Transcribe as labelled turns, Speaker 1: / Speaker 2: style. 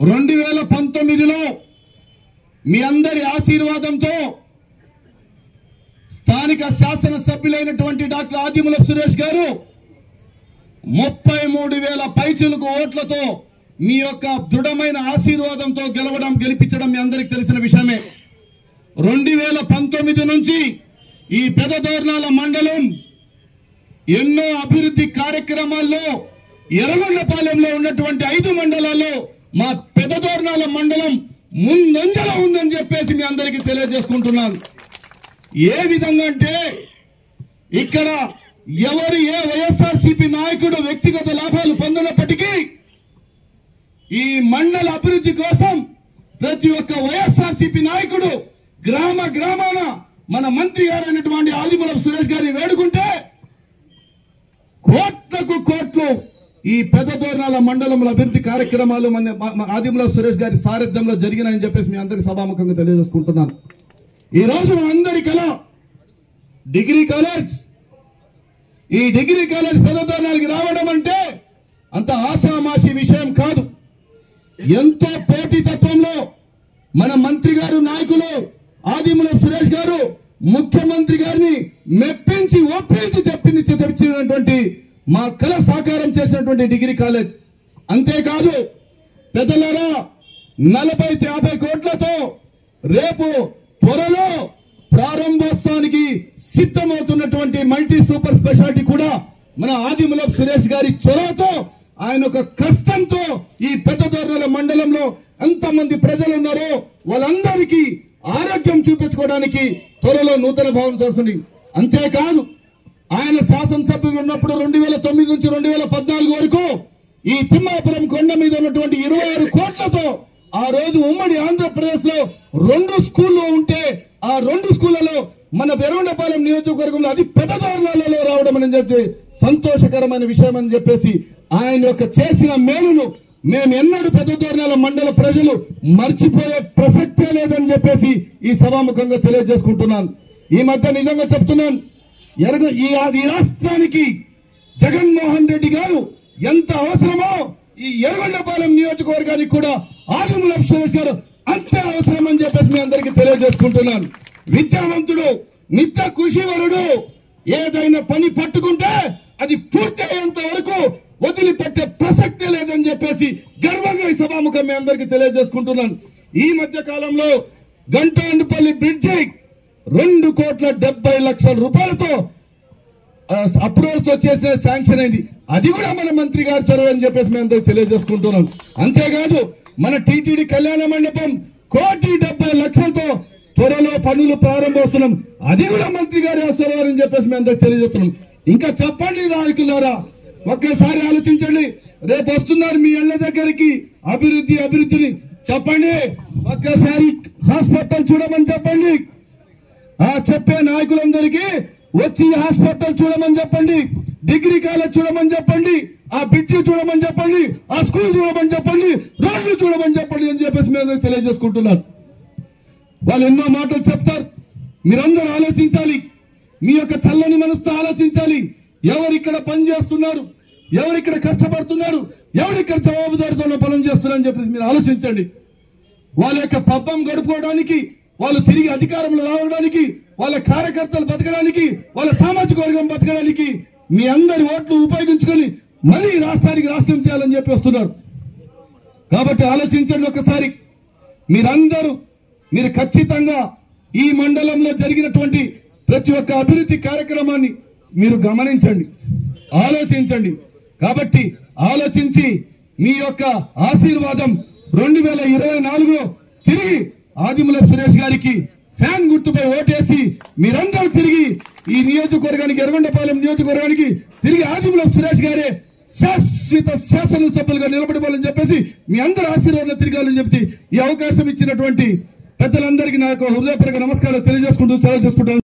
Speaker 1: 2019లో మీ అందరి ఆశీర్వాదంతో స్థానిక శాసనసభ్యులైనటువంటి డాక్టర్ ఆదిమూలపు సురేష్ గారు 33,000 పైచిలకు ఓట్లతో మీ యొక్క దృఢమైన ఆశీర్వాదంతో గెలిపించడం మీ అందరికీ తెలిసిన విషయమే. 2019 నుంచి ఈ పెదదోర్నాల మండలం ఎన్నో అభివృద్ధి కార్యక్రమాల్లో ఎర్రగొండపాలెంలో ఉన్నటువంటి 5 మండలాల్లో మా పెదదోర్నాల మండలం ముందంజలో ఉందని చెప్పేసి మీ అందరికీ తెలియజేసుకుంటున్నాను. ఏ విధంగా అంటే ఇక్కడ ఎవరు ఏ వైఎస్ఆర్సీపీ నాయకుడు వ్యక్తిగత లాభాలు పొందినప్పటికీ ఈ మండల అభివృద్ధి కోసం ప్రతి ఒక్క వైఎస్ఆర్సీపీ నాయకుడు గ్రామ గ్రామాన మన మంత్రి గారైనటువంటి ఆదిమూలపు సురేష్ గారిని వేడుకుంటే కోట్లకు కోట్లు ఈ పెదదోర్నాల మండలంలో అభివృద్ధి కార్యక్రమాలు మన ఆదిమూలపు సురేష్ గారి సారథ్యంలో జరిగినాయని చెప్పేసి మీ అందరికి సభాముఖంగా తెలియజేసుకుంటున్నాను. ఈ రోజు మనందరి కళ డిగ్రీ కాలేజ్. ఈ డిగ్రీ కాలేజ్ పెదదోర్నాలకి రావడం అంటే అంత ఆషామాషి విషయం కాదు. ఎంతో పోటీతత్వంలో మన మంత్రి గారు నాయకులు ఆదిమూలపు సురేష్ గారు ముఖ్యమంత్రి గారిని మెప్పించి ఒప్పించి తెప్పించినటువంటి మా కళ సాకారం చేసినటువంటి డిగ్రీ కాలేజ్. అంతేకాదు పెద్దలారా 40-50 కోట్లతో రేపు త్వరలో ప్రారంభోత్సవానికి సిద్ధమవుతున్నటువంటి మల్టీ సూపర్ స్పెషాలిటీ కూడా మన ఆదిమూలపు సురేష్ గారి చొరవతో ఆయన ఒక కష్టంతో ఈ పెదదోర్నాల మండలంలో ఎంతమంది ప్రజలు ఉన్నారో వాళ్ళందరికీ ఆరోగ్యం చూపించుకోవడానికి త్వరలో నూతన భవనం జరుగుతుంది. అంతేకాదు ఆయన శాసనసభ్యులు ఉన్నప్పుడు 2009 నుంచి 2014 వరకు ఈ తిమ్మాపురం కొండ మీద ఉన్నటువంటి 26 కోట్లతో ఆ రోజు ఉమ్మడి ఆంధ్రప్రదేశ్ లో 2 స్కూళ్ళు ఉంటే ఆ 2 స్కూళ్లలో మన ఎర్రగొండపాలెం నియోజకవర్గంలో అది పెదదోర్నాలలో రావడం అని చెప్పి సంతోషకరమైన విషయం అని చెప్పేసి ఆయన యొక్క చేసిన మేలును మేము ఎన్నడూ పెదదోర్నాల మండల ప్రజలు మర్చిపోయే ప్రసక్తే లేదని చెప్పేసి ఈ సభాముఖంగా తెలియజేసుకుంటున్నాను. ఈ మధ్య నిజంగా చెప్తున్నాను, ఈ రాష్ట్రానికి జగన్మోహన్ రెడ్డి గారు ఎంత అవసరమో ఈ ఎర్రగొండపాలెం నియోజకవర్గానికి కూడా ఆదిమూలపు సురేష్ గారు అంతే అవసరం అని చెప్పేసి మీ అందరికీ తెలియజేసుకుంటున్నాను. విద్యావంతుడు, నిత్య కృషివరుడు, ఏదైనా పని పట్టుకుంటే అది పూర్తి అయ్యేంత వరకు వదిలిపెట్టే ప్రసక్తే లేదని చెప్పేసి గర్వంగా ఈ సభాముఖం మీ అందరికీ తెలియజేసుకుంటున్నాను. ఈ మధ్య కాలంలో గంటంపల్లి బ్రిడ్జి 2,70,00,000 రూపాయలతో అప్రూవల్స్ వచ్చేసిన శాంక్షన్ అయింది. అది కూడా మన మంత్రి గారి చొరవ అని చెప్పేసి మేము అందరికి తెలియజేసుకుంటున్నాం. అంతేకాదు మన టీటీడీ కళ్యాణ మండపం 1,70,00,000తో త్వరలో పనులు ప్రారంభిస్తున్నాం. అది కూడా మంత్రి గారి చొరవ అని చెప్పేసి మేము అందరికి తెలియజేస్తున్నాం. ఇంకా చెప్పండి నాయకులారా, ఒక్కసారి ఆలోచించండి. రేపు వస్తున్నారు మీ ఇళ్ల దగ్గరికి అభివృద్ధిని చెప్పండి. ఒక్కసారి హాస్పిటల్ చూడమని చెప్పండి. ఆ చెప్పే నాయకులందరికీ వచ్చి హాస్పిటల్ చూడమని చెప్పండి, డిగ్రీ కాలేజ్ చూడమని చెప్పండి, ఆ బ్రిడ్జి చూడమని చెప్పండి, ఆ స్కూల్ చూడమని చెప్పండి, రోడ్లు చూడమని చెప్పండి అని చెప్పేసి మేము తెలియజేసుకుంటున్నారు. వాళ్ళు ఎన్నో మాటలు చెప్తారు. మీరందరూ ఆలోచించాలి. మీ యొక్క చల్లని మనసుతో ఆలోచించాలి. ఎవరిక్కడ పని చేస్తున్నారు, ఎవరిక్కడ కష్టపడుతున్నారు, ఎవరిక్కడ జవాబుదారితో పనులు చేస్తున్నారని చెప్పేసి మీరు ఆలోచించండి. వాళ్ళ యొక్క పబ్బం గడుపుకోవడానికి, వాళ్ళు తిరిగి అధికారంలో రావడానికి, వాళ్ళ కార్యకర్తలు బతకడానికి, వాళ్ళ సామాజిక వర్గం బతకడానికి మీ అందరి ఓట్లు ఉపయోగించుకొని మళ్ళీ రాష్ట్రానికి రాష్ట్రం చేయాలని చెప్పి వస్తున్నారు. కాబట్టి ఆలోచించండి ఒకసారి. మీరు ఖచ్చితంగా ఈ మండలంలో జరిగినటువంటి ప్రతి ఒక్క అభివృద్ధి కార్యక్రమాన్ని మీరు గమనించండి, ఆలోచించండి. కాబట్టి ఆలోచించి మీ యొక్క ఆశీర్వాదం 2024లో తిరిగి ఆదిమూలపు సురేష్ గారికి ఫ్యాన్ గుర్తుపై ఓటేసి మీరందరూ తిరిగి ఈ నియోజకవర్గానికి, ఎర్రగొండపాలెం నియోజకవర్గానికి తిరిగి ఆదిమూలపు సురేష్ గారే శాశ్వత శాసనసభ్యులుగా నిలబడిపోవాలని చెప్పేసి మీ అందరూ ఆశీర్వాదం తిరగాలని చెప్పి ఈ అవకాశం ఇచ్చినటువంటి పెద్దలందరికీ నాకు హృదయపూర్వక నమస్కారాలు తెలియజేసుకుంటూ సెలవు చేసుకుంటాను.